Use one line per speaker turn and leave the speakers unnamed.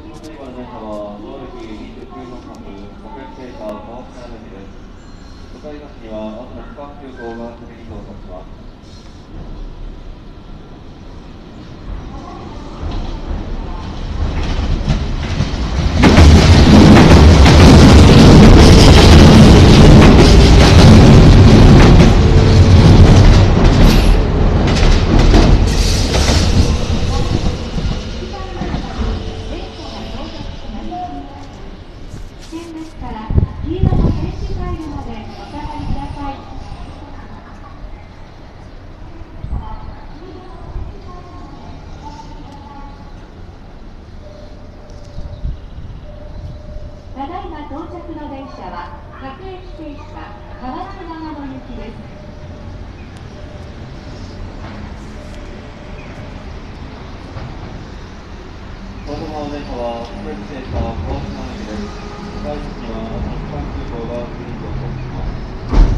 最後の電車は、能力29の各国営停車川北駅です。向かい橋には、まもなく各急行が次に到着します。
ただいま到着の電車は各駅停車川津長野行きです。
このままの電車は各駅停車川北駅です。向かい橋には、まもなく各急行が次に到着します。